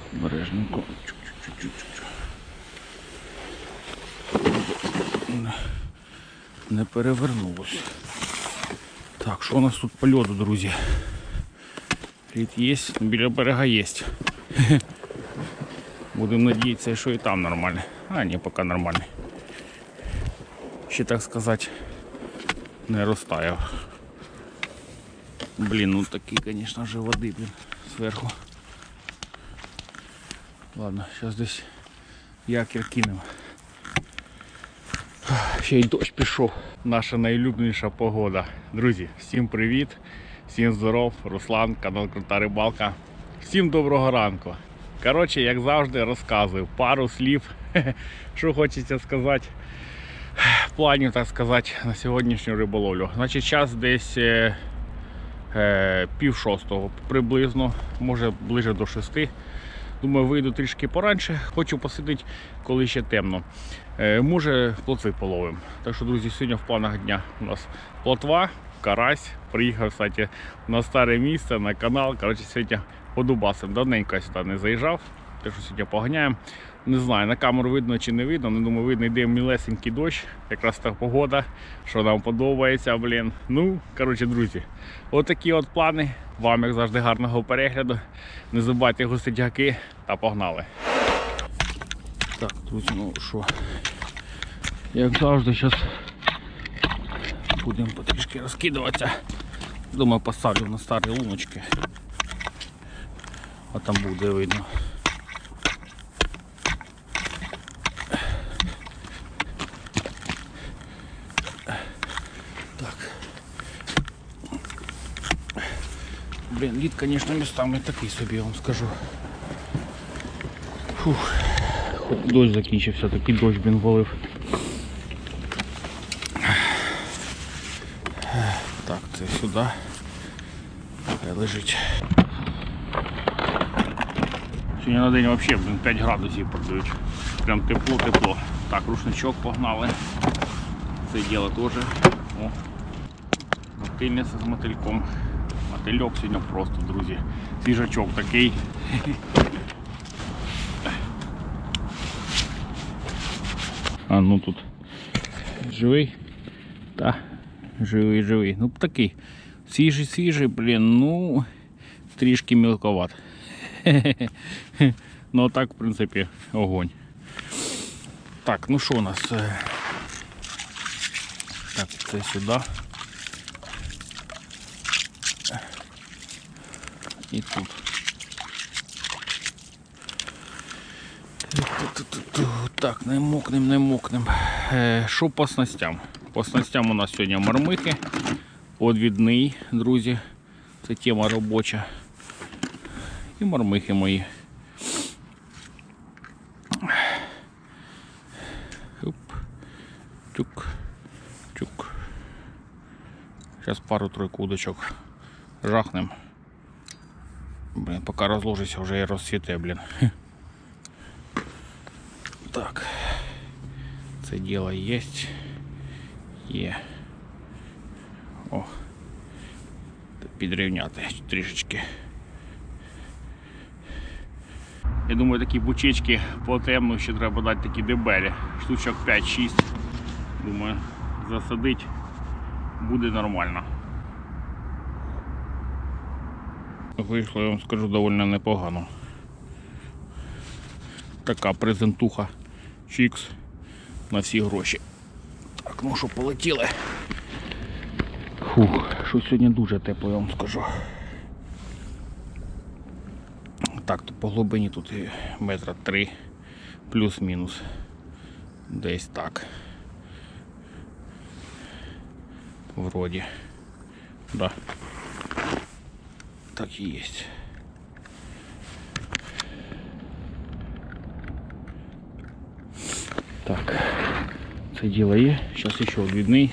Бережненько. Не перевернулося. Так, що у нас тут по льоду, друзі? Лід є, біля берега є. Будемо надіятися, що і там нормально. А, ні, поки нормально. Ще, так сказати, не розтаяв. Блін, ну такі, звісно ж, води, блін, зверху. Ладно, зараз десь якір кинемо. Ще й дощ пішов. Наша найулюбленіша погода. Друзі, всім привіт, всім здоров, Руслан, канал Крута Рибалка. Всім доброго ранку. Коротше, як завжди, розказую пару слів, що хочеться сказати. Планів, так сказати, на сьогоднішню риболовлю. Значить, час десь 5:30 приблизно, може ближе до 6. Думаю, вийду трішки поранше, хочу посидіти, коли ще темно. Може, плотви половим. Так що, друзі, сьогодні в планах дня у нас плотва, карась. Приїхав, кстати, на старе місце, на канал. Коротше, сьогодні по дубасам. Давненько я сюди не заїжджав, так що сьогодні поганяємо. Не знаю, на камеру видно чи не видно, але думаю, видно, йде мілесенький дощ. Якраз та погода, що нам подобається, блін. Ну, коротше, друзі, отакі от плани. Вам, як завжди, гарного перегляду. Не забувайте густити гаки та погнали. Так, друзі, ну що, як завжди, зараз будемо потрішки розкидуватися. Думаю, поставлю на старі луночки. А там буде видно. Так. Блін, лід, звісно, містами такий собі, я вам скажу. Фух. Хоч дощ закінчився, такий дощ, блін, валив. Так, це сюди. Хай лежить. Сьогодні на день взагалі, блін, 5 градусів продають. Прям тепло-тепло. Так, рушничок погнали. Це діло теж. О, мотильниця з мотильком. Мотильок сьогодні просто, друзі. Свіжачок такий. А, ну тут живий. Та, живий. Ну такий. Свіжий, блін, ну трішки мілковат. Ну так, в принципі, огонь. Так, ну що у нас? Так, це сюди. І тут. Так, не мокнем. Що по снастям? По снастям у нас сьогодні мармихи. Одвідний, друзі. Це тема робоча. І мармихи мої. Оп. Чук. Зараз пару-тройку удочок жахнем. Блін, поки розложиться, вже і розсвіте, блін. Так. Це діло є. О. Підрівняти трішечки. Я думаю, такі бучечки по темну ще треба дати такі дебелі. Штучок 5-6. Думаю, засадить буде нормально. Вийшло, я вам скажу, доволі непогано. Така презентуха. Чікс на всі гроші. Так, ну що, полетіли. Фух, що сьогодні дуже тепло, я вам скажу. Так, то по глибині тут 3 метра плюс-мінус. Десь так. Вроді. Да. Так і є. Так, це діло є. Зараз ще одвідний.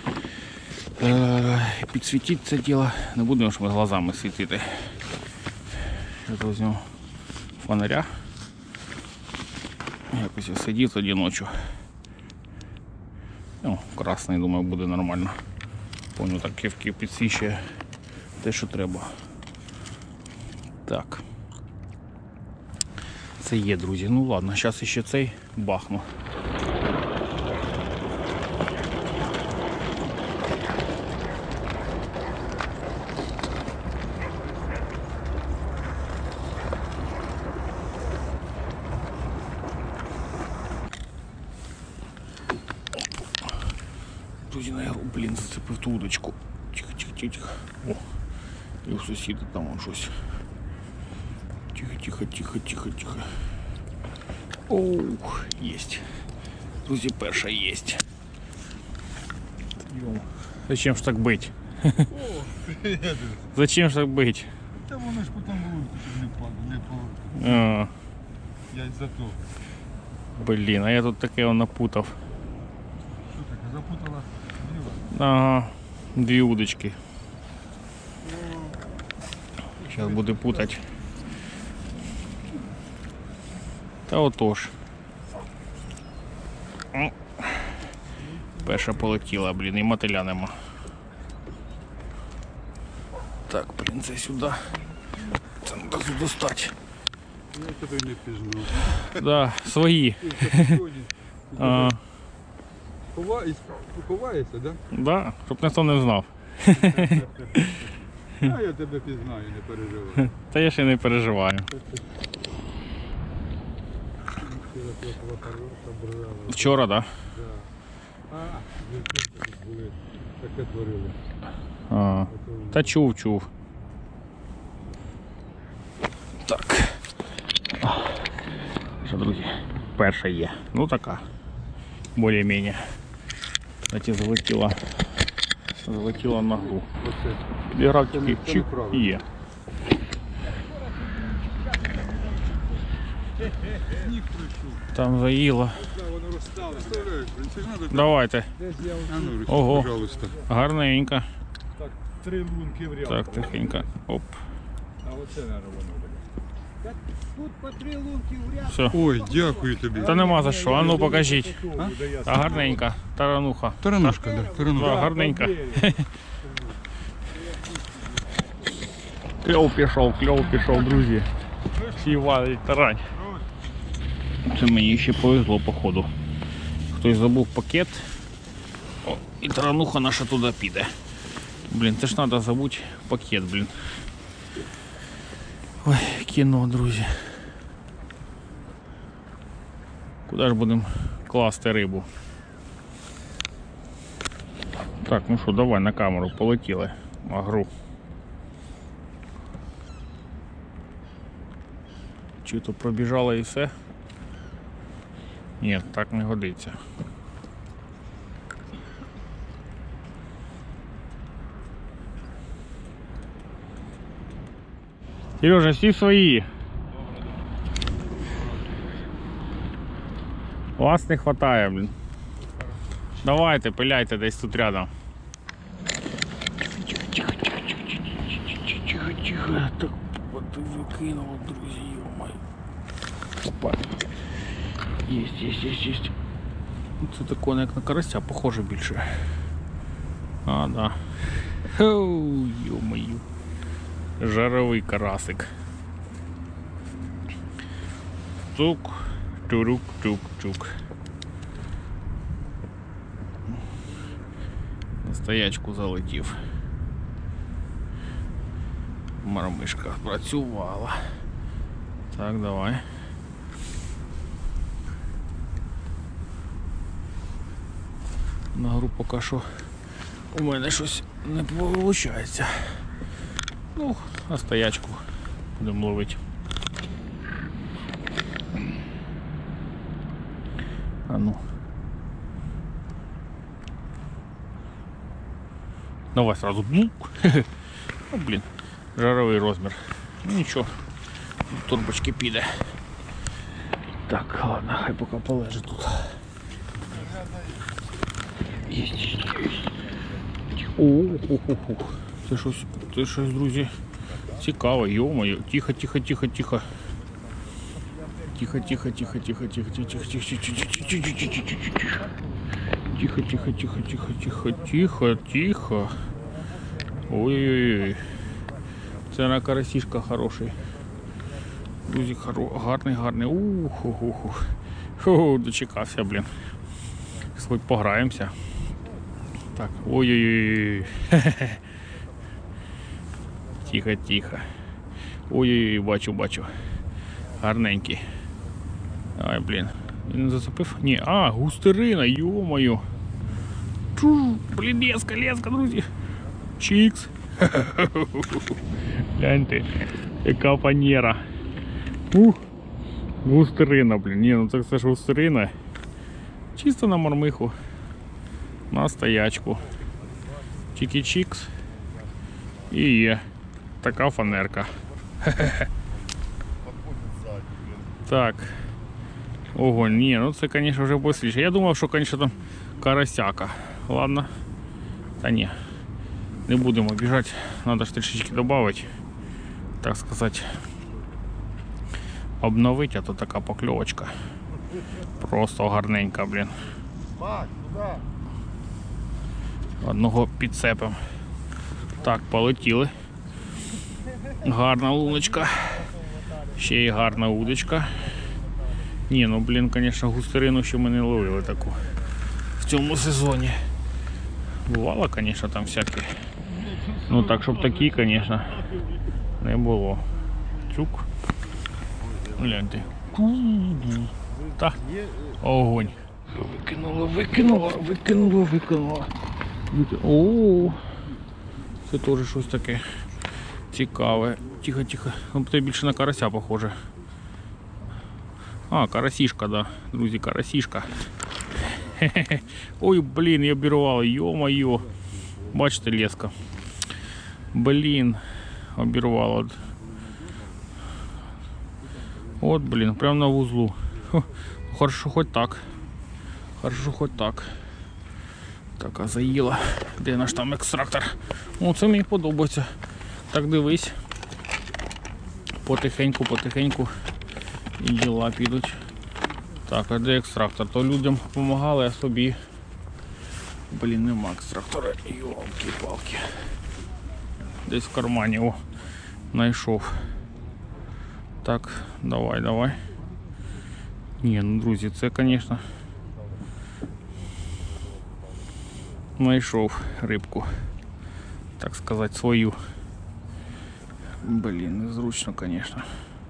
Підсвітити це діло. Не будемо ж ми глазами світити. Зараз візьмемо фонаря. Якось я сидів тоді ночі. Ну, красний, думаю, буде нормально. Помню, так кивки підсвічує те, що треба. Так. це є, друзі. Ну ладно, зараз ще цей бахну. Друзі, на його, блін, зацепив ту удочку. Тихо, тихо, тихо, тихо. О, і у сусіда там вон щось. Тихо, тихо, тихо, тихо, тихо. Оух, єсть. Друзі, перша єсть. Зачем ж так бить? Зачем ж так бить? Та воно ж потім вулику, щоб не падало, не повертало. Я й за то. Блін, а я тут таке напутав. Що таке, запутала діла? Ага, 2 удочки. Зараз буде путати. Та отож. Перша полетіла, блін, і мотиля нема. Так, блін, це сюди. Це треба достати. Я тебе не пізнав. Да, свої. Ага. Ховається, так? Да, щоб ніхто не знав. А я тебе пізнаю, не переживай. Та я ще не переживаю. Вчора, так? А, дівчинки були, таке творили. Да? Та чув. Так. Що, друзі, перша є. Ну така. Більш-менш. Кстати, залетіла на гру. Підіграв тільки чик і є. Сніг прийшов. Там заїло. Воно розстало. Це ж надо. Давайте. А ну, Русь, Ого. пожалуйста. Гарненько. Так, 3 лунки в ряд. Так, тихенько. Оп. А оце, наверное, воно таке. Тут по 3 лунки в ряд. Все. Ой, дякую тобі. Та нема за що. А ну покажіть. А? Та гарненька. Тарануха. Таранушка, да, Да, таранушка. гарненька. Кльов пішов, друзі. Всі валить тарань. Це мені ще повезло, походу. Хтось забув пакет. О, і тарануха наша туди піде. Блін, це ж треба забути пакет, блін. Ой, кіно, друзі. Куди ж будемо класти рибу? Так, ну що, давай на камеру, полетіли. На гру. Чи то пробіжало і все? Ні, так не годиться. Сережа, всі свої. Вас не хватає, блін. Давайте, пиляйте десь тут рядом. Тихо. Так, от викинуло, друзі, йомай. Опа. Есть. Це таке, як на карася, похоже більше. А, да. Оу, ё-моё. Жаровий карасик. Тук, турук, тук. На стоячку залетів. Мармишка працювала. Так, давай. На гру поки що у мене щось не виходить. Ну, на стоячку будемо ловити. А ну. Давай сразу. Ну, блін, жаровий розмір. Ну нічого, в турбочки піде. Так, ладно, хай поки полежить тут. Есть. О-о-о-о. Це щось, друзі, цікаво, йо-моє. Тихо. Тихо. Ой-ой-ой. Це на карасишка хороший. Друзі, гарний. Ух. Фу, дочекався, блін. Хоч пограємося. Так, ой-ой-ой. Тихо. Ой-ой-ой, бачу. Гарненький. Ай, блін. Він не зацепив? Ні, густерина, йо-моє. Блін, леска, друзі. Чікс. Гляньте, яка фанера. Густерина, блін. Ні, ну це ж густерина. Чисто на мормиху. На стоячку. Чики-чікс. І є така фанерка. Так. Ого, ні, ну це, звісно, вже быстріше. Я думав, що, звісно, там карасяка. Ладно. Та ні. Не будемо біжати. Треба ж трішечки додати. Так сказати. Обновити, а то така покльовочка. Просто гарненька, блін. Одного підцепимо. Так, полетіли. Гарна луночка. Ще й гарна удочка. Ні, ну блін, звісно, густерину ще ми не ловили таку в цьому сезоні. Бувало, звісно, там всякі. Ну так, щоб такі, звісно, не було. Чук. Гляньте. Та, огонь. Викинуло. О, це теж щось таке цікаве. Тихо. Ну, це більше на карася похоже. Карасішка, да. Друзі, карасішка. Ой, блін, я обірвав, йо-моє. Бачите, леска. Блін, обірвало. От, блін, прямо на вузлу. Хорошо, хоч так. Так, а заїла. Де наш там екстрактор? О, це мені подобається. Так, дивись. Потихеньку. І діла підуть. Так, а де екстрактор? То людям допомагали, а собі. Блін, нема екстрактора. Йолки-палки. Десь в кармані, знайшов. Так, давай. Ні, ну, друзі, це, звісно, знайшов рибку. Так сказати, свою. Блін, незручно, звісно.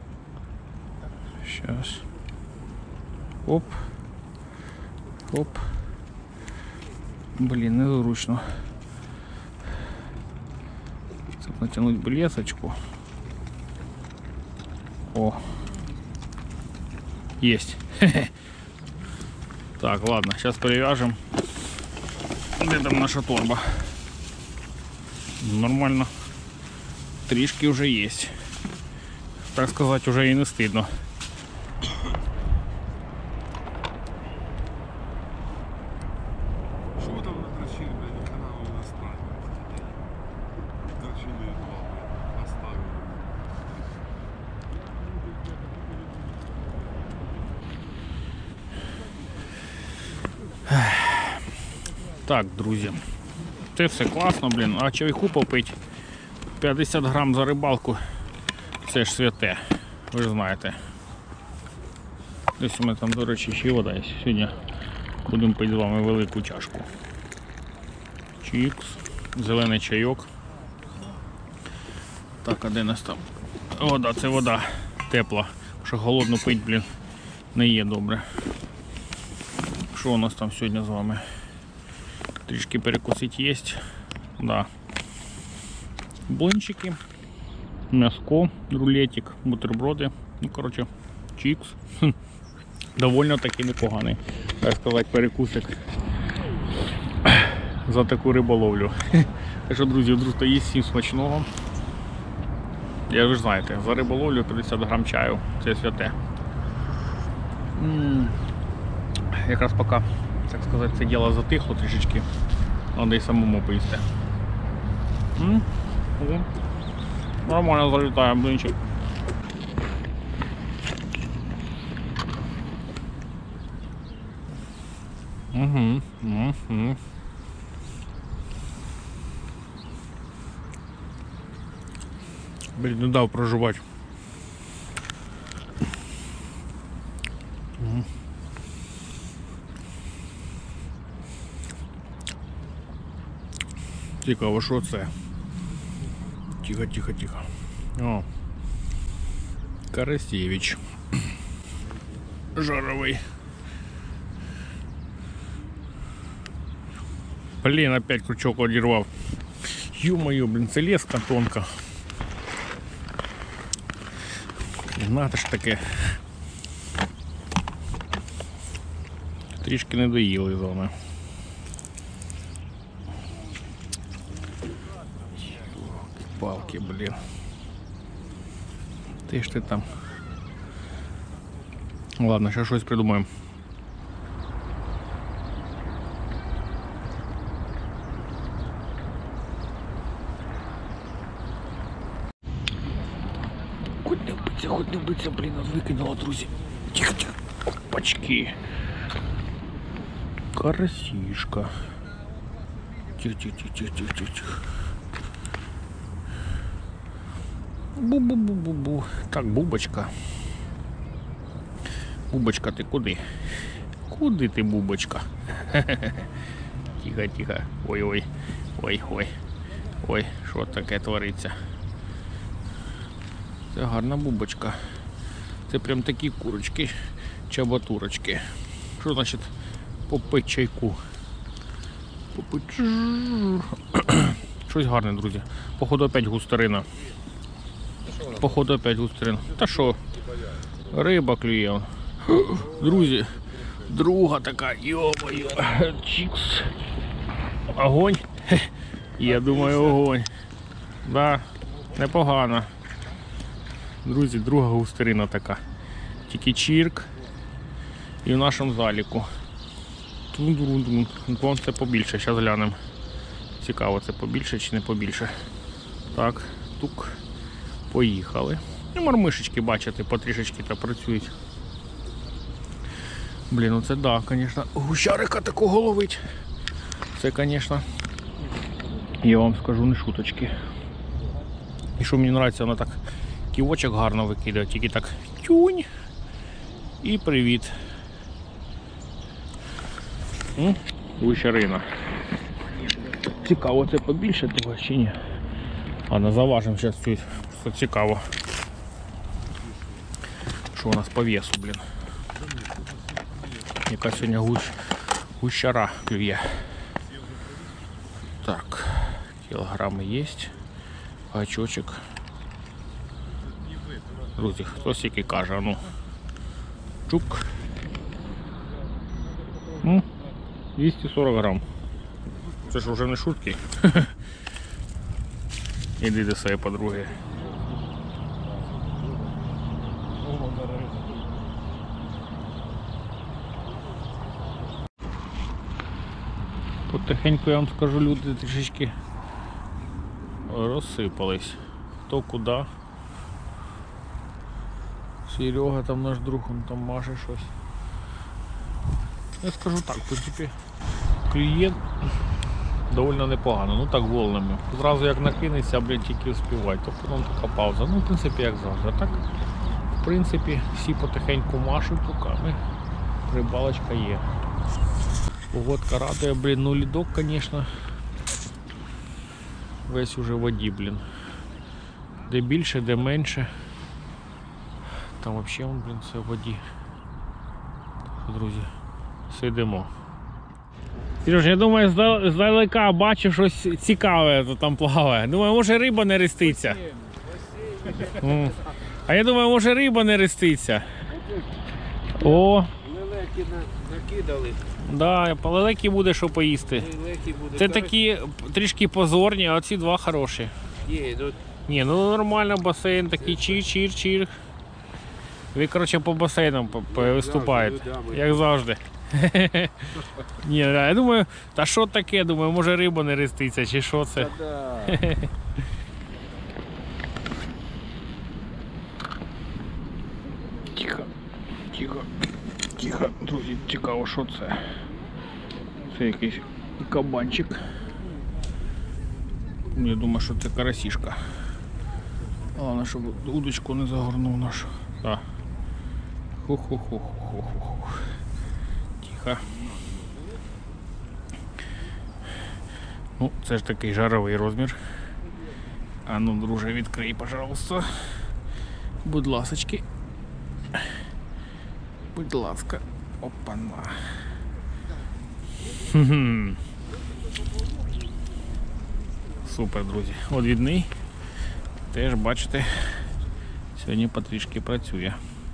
Сейчас. Оп. Блін, незручно. Це натягнути блесочку. О. Есть. Так, ладно, сейчас перевяжем. Где там наша торба? Нормально. Трішки уже есть. Так сказать, уже и не стыдно. Що ви там натрачили, блядь, ні каналу не наставили? Натрачили два, блядь, наставили. Так, друзі, це все класно, блін, а чайку попить 50 грам за рибалку, це ж святе, ви ж знаєте. Десь у мене там, до речі, ще вода є. Сьогодні будемо пити з вами велику чашку. Чікс, зелений чайок. Так, а де нас там? Вода, це вода тепла, що голодно пить, блін, не є добре. Що у нас там сьогодні з вами? Трішки перекусить есть. Да. Блинчики, м'яско, рулетик, бутерброди. Ну, короче, чікс. Довольно таки непоганий, так сказати, перекусик за таку риболовлю. Так що, друзі, друзі, є всім смачного. Я ви ж знаєте, за риболовлю 50 грам чаю, це святе. Якраз поки, так сказати, це діло затихло трішечки, треба і самому поїсти. Нормально залітає блинчик. Блін, не дав проживати. Цікаво, що це? Тихо, тихо, тихо. О. Карасевич. Жаровий. Блін, опять крючок одірвав. Ё-моё, блін, це леска тонка. Надо ж таке. Трішки не доїли з вами. Палки, блін. Ти ж ти там. Ладно, ще щось придумаємо. Хоть не биться, блін, викинула, друзі. Тихо, тихо. Опачки. Карасишка. Тихо, тихо, тихо, тихо, тихо, тихо. Бу-бу-бу-бу-бу. Так, бубочка. Бубочка, ти куди? Куди ти, бубочка? Тихо, тихо. Ой-ой. Ой-ой. Ой, що таке твориться? Це гарна бубочка. Це прям такі курочки, чабатурочки. Що значить попить чайку? Попить. Щось гарне, друзі. Походу опять густерина. Походу опять густерина. Та що? Риба клює. Друзі, друга така, йо-моє. Чікс. Огонь. Я думаю, огонь. Да, непогано. Друзі, друга густерина така. Тільки чірк. І в нашому заліку. Вон це побільше, зараз глянемо. Цікаво, це побільше чи не побільше. Так, тук. Поїхали. І мармишечки, бачите, потрішечки та працюють. Блін, ну це да, звісно. Гущарика такого ловить. Це, звісно, я вам скажу, не шуточки. І що мені подобається, вона так ківочок гарно викидає, тільки так тюнь і привіт. Гущарина. Цікаво, це побільше того чи ні? Ладно, заважимо зараз цю, що цікаво. Що у нас по весу, блін? Яка сьогодні гущара клює. Так, кілограми є. Гачочок. Друзі, хтось який каже, а ну. Чук. 240 грам. Це ж вже не шутки. Іди до своєї подруги. Потихеньку, я вам скажу, люди трішечки розсипались. Хто куди. Серега там наш друг, он там маше щось. Я скажу так, в принципі, клієнт доволі непогано, ну так волнами. Зразу як накинеться, блін, тільки успівай, то потім така пауза. Ну, в принципі, як завжди. Так, в принципі, всі потихеньку машуть руками, рибалочка є. Погодка радує, блін, ну лідок, звісно, весь уже в воді, блін. Де більше, де менше. Там взагалі, блін, все в воді. Друзі, сидимо. Сереж, я думаю, здалека бачу щось цікаве, то там плаває. Думаю, може риба не реститься. А я думаю, може риба не реститься. О! Лелеки накидали. Да, лелеки буде що поїсти. Лелеки буде. Це такі трішки позорні, а ці два хороші. Є, тут. Ні, ну нормально, басейн такий чір-чір-чір. Ви, коротше, по басейнам виступаєте, як завжди. Ні, я думаю, та що таке, думаю, може риба не реститься, чи що це? Тихо, тихо, тихо, друзі, цікаво, що це? Це якийсь кабанчик. Я думаю, що це карасішка. Головне, щоб удочку не загорнув нашу. Так. Ху-ху-ху-ху-ху-ху. Тихо. Ну, це ж такий жаровий розмір. А ну, друже, відкрий, пожалуйста. Будь ласочки. Будь ласка. Опана. Хм-хм. Супер, друзі. Одвідний. Теж, бачите, сьогодні потрішки працює.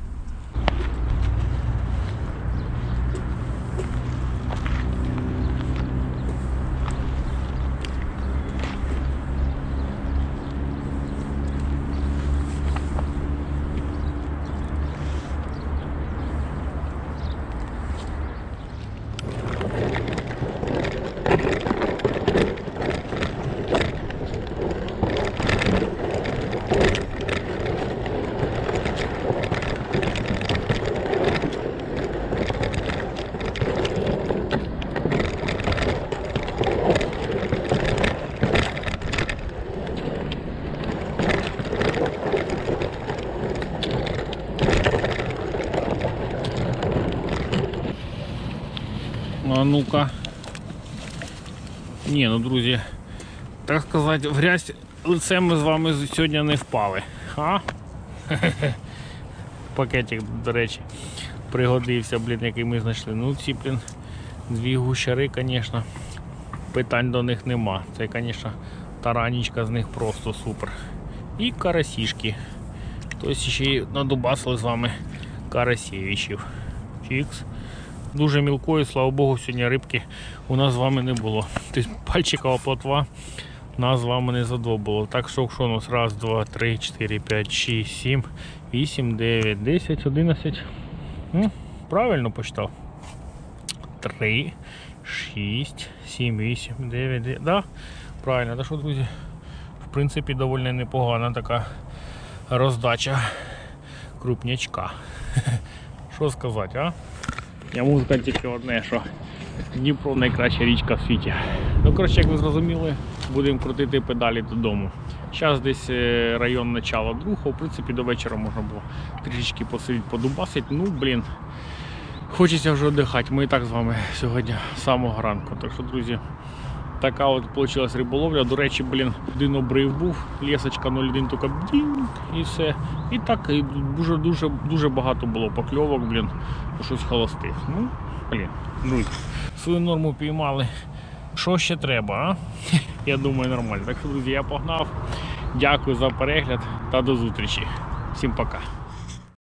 А ну-ка. Ні, ну, друзі, так сказати, в грязь лицем ми з вами сьогодні не впали. А? Пакетик, до речі, пригодився, блін, який ми знайшли. Ну, ці, блін, дві гущари, звісно, питань до них нема. Це, звісно, таранічка з них просто супер. І карасішки. Тобто ще й надубасили з вами карасєвичів. Фікс. Дуже мілкої, слава Богу, сьогодні рибки у нас з вами не було. Тобто пальчикова плотва нас з вами не задобуло. Так що у нас 1, 2, 3, 4, 5, 6, 7, 8, 9, 10, 11. Правильно почитав. 3, 6, 7, 8, 9, 10. Да, правильно. Так що, друзі, в принципі, доволі непогана така роздача крупнячка. Що сказати, а? Я можу сказати тільки одне, що Дніпро найкраща річка в світі. Ну, коротше, як ви зрозуміли, будемо крутити педалі додому. Зараз десь район начала другого, в принципі, до вечора можна було трішечки посидіти, подубасити. Ну, блін, хочеться вже віддихати. Ми і так з вами сьогодні з самого ранку. Так що, друзі, така от вийшла риболовля. До речі, блін, один обрив був, лісочка 0,1, тільки бдінг, і все. І так, і дуже багато було покльовок, блін, щось холостих. Ну, блін, друзі, свою норму піймали. Що ще треба, а? Я думаю, нормально. Так що, друзі, я погнав. Дякую за перегляд та до зустрічі. Всім пока.